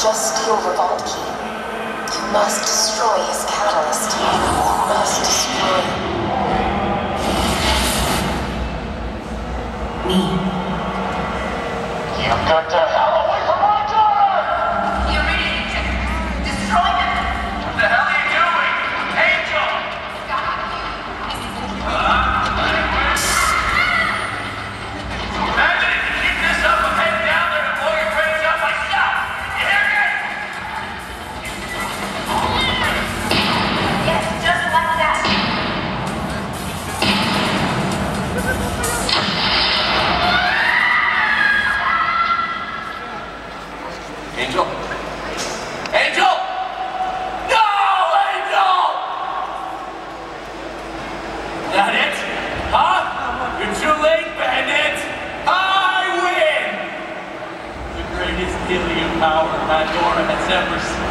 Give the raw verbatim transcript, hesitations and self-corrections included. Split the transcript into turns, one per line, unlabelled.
just steal the vault key. You must destroy his catalyst. You must destroy me.
You got the hell away from my daughter!
You're reading it. Destroy him.
What the hell are you doing? Angel! Imagine if you keep this up, I'm heading down there to blow your brains out myself! You hear me?
Yes, just like that.
Angel? Angel! No, Angel! That it? Huh? You're too late, Bandit! I win! The greatest healing power Pandora has ever seen.